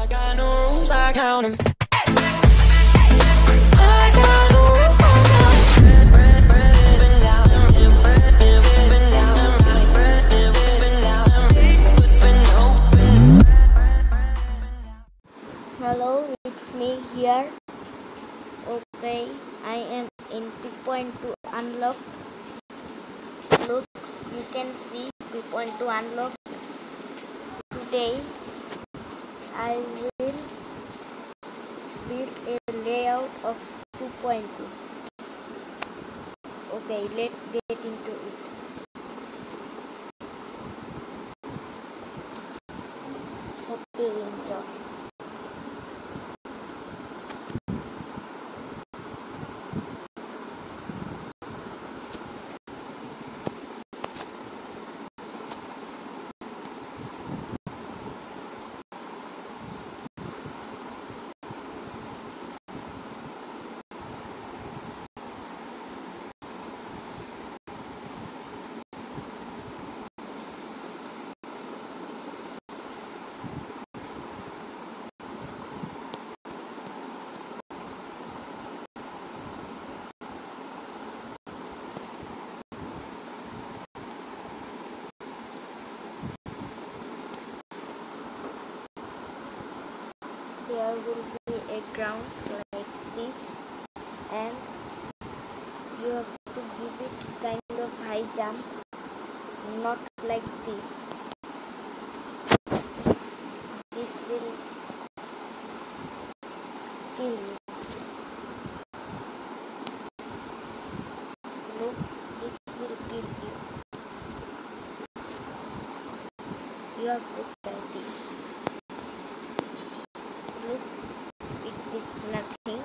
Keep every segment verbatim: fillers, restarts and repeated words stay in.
I got no rules, I count 'em. I got no rules, I count 'em. Bread, bread, bread, living down, bread, living down, right, bread, living down, big whipping open. Hello, it's me here. Okay, I am in two point two unlock. Look, you can see two point two unlock. Today I will build a layout of two point two. Okay, let's get into it. Hope you enjoy. There will be a ground like this, and you have to give it kind of high jump, not like this. This will kill you. Look, this will kill you. You have to try this. Look, it did nothing.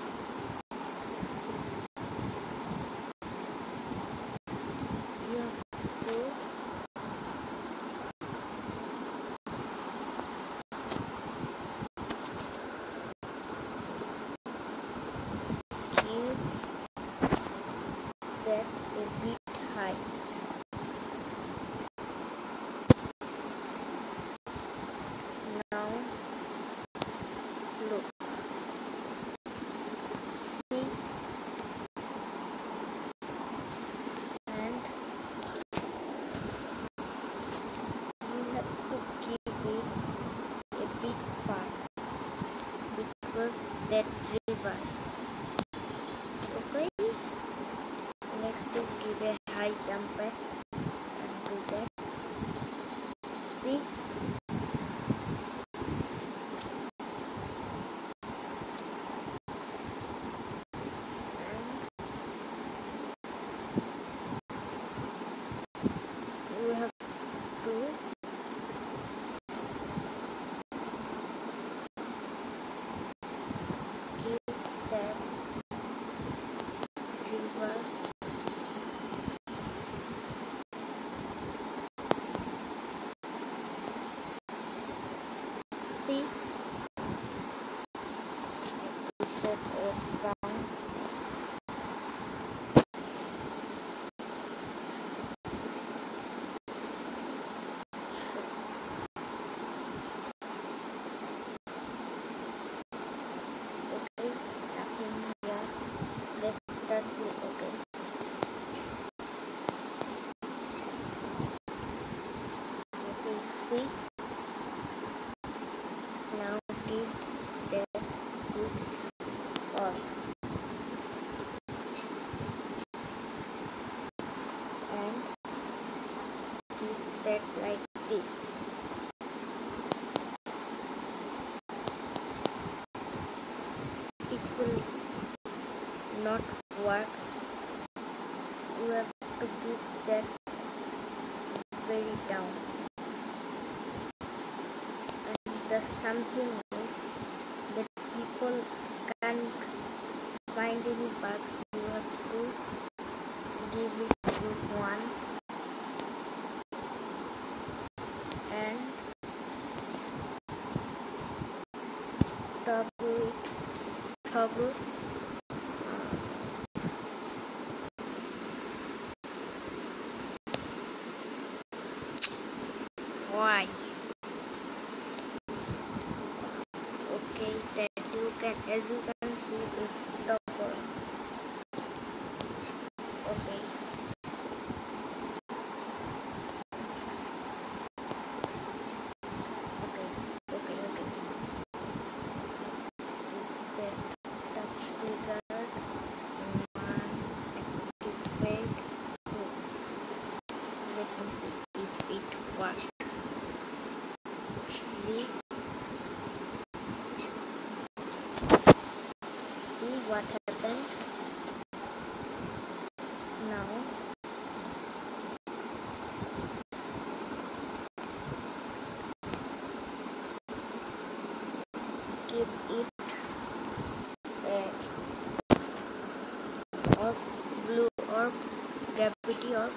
You have to keep that a bit high. Now look, see, and you have to give it a bit far because that reverses. Okay, next is give a high jump back and do that. See, you have to give that reverse. See, set a sound. Okay, nothing here. Let's start with okay. Okay, see. Now give that this on and give that like this. It will not work. You have to give that very down. And the something is that people can't find any bugs. You have to give it to one and toggle it, toggle why as you can see, it's topper. Okay. Okay, okay, okay. The touch trigger, one, activate, two. Let me see if it works. See, see what happened now. Give it a orb, blue orb, gravity orb.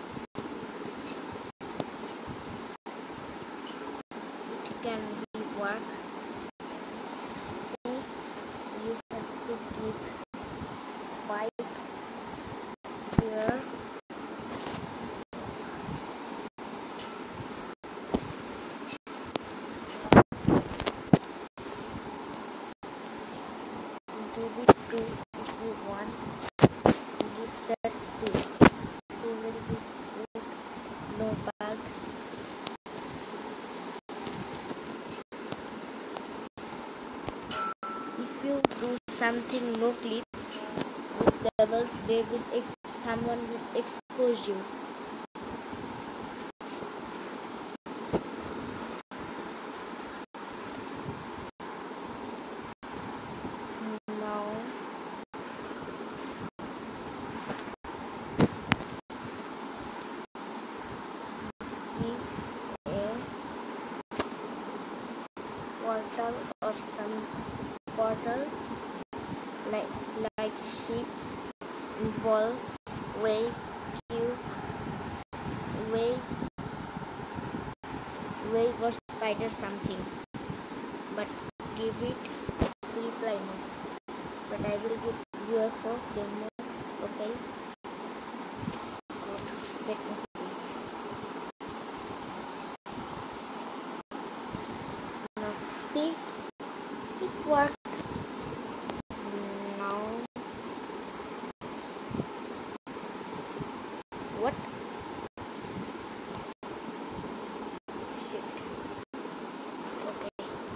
It can be work. See, you have to give spike here. Give it two if you want. Give that two. Two will be good. No bugs. If you do something no clip with devils, they will ex- someone will expose you. Now give a portal or some portal like like sheep, ball, wave, cube, wave, wave or spider something. But give it free fly mode. But I will give U F O game mode. Okay. Good. Let me see. Now see, it worked. Now what? Shit. Okay.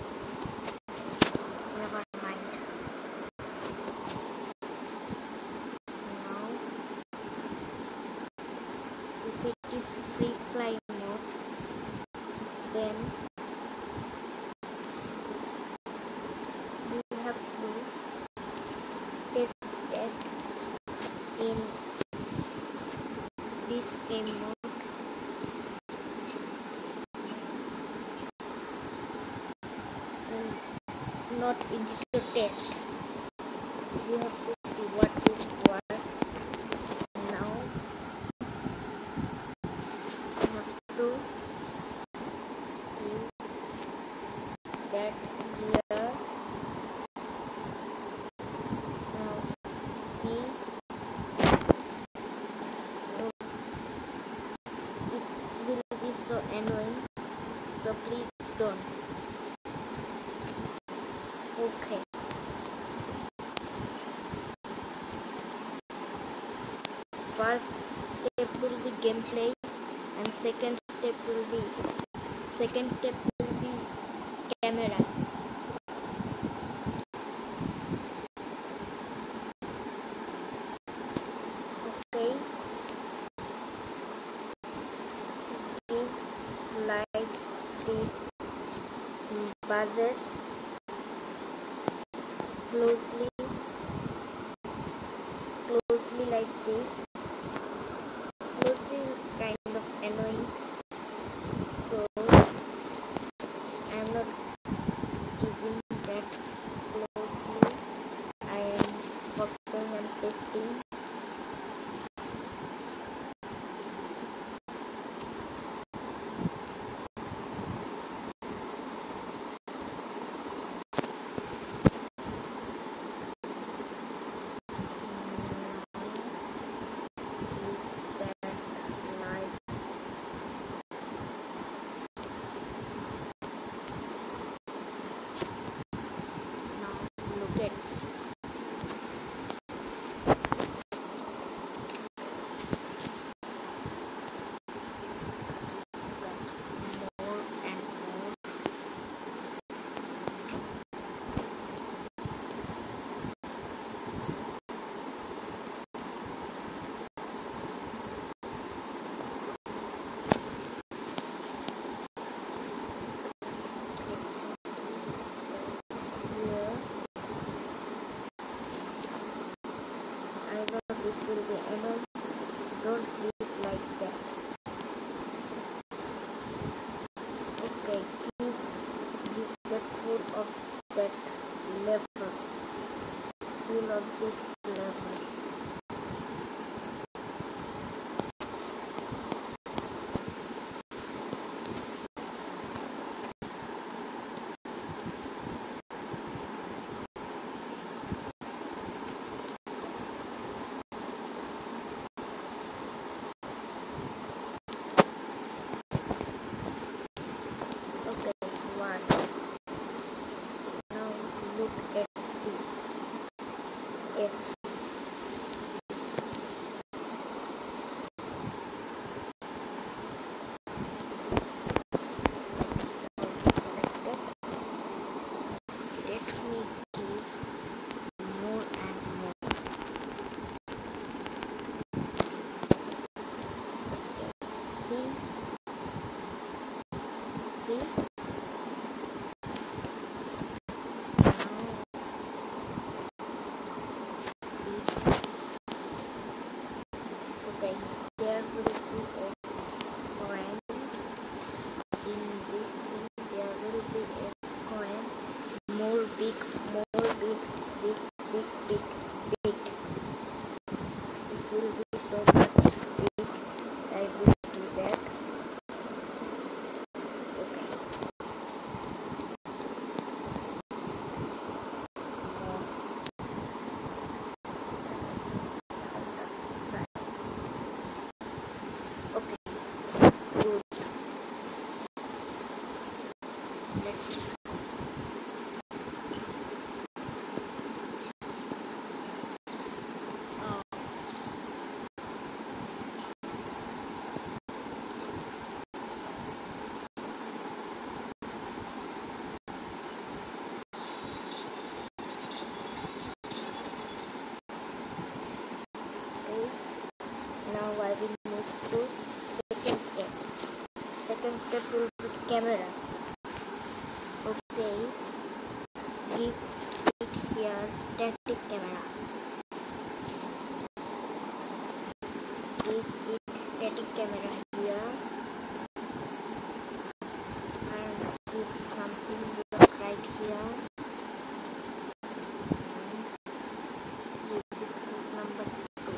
Never mind. Now if it is free fly mode, then you have to test it in this game mode. And not editor test. You have to see what it works. Now you have to give that here. Now see, oh, it will be so annoying, so please don't. Okay. First step will be gameplay, and second step will be second step will be cameras. Okay. Give like this buzzes closely, closely like this. Closely is kind of annoying, so I'm not giving that closely. I am copying and pasting. will be annoying. Don't leave like that. Okay, give, give that full of that level. Full of this level. Now look at this. F. Selected. Let me give more and more. Okay, see. See. Okay, there will be a coin in this thing. There will be a coin more big, more big, big, big, big, big. It will be so much big. I will do that. Okay. Now I will move to second step. Second step will be camera. Okay, give it here static camera. Give it static camera here and give something right here. And give it number two.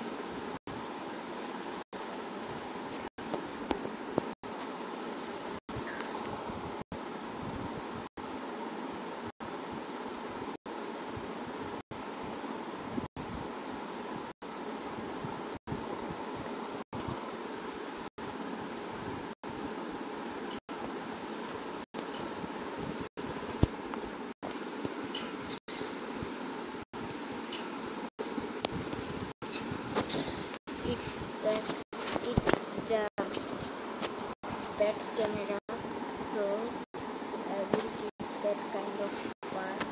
It's that it's the that camera, so I will give that kind of part.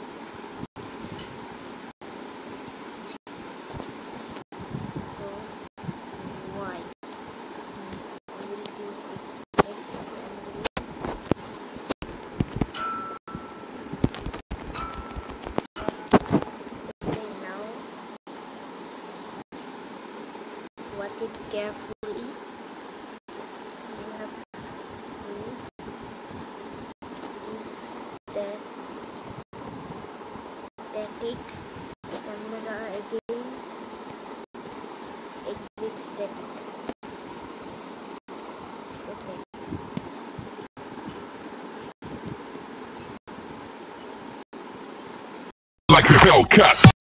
So why I will give it X family. Okay, now watch it carefully. You have to give that static camera again. Exit static. Okay. Like a Hellcat.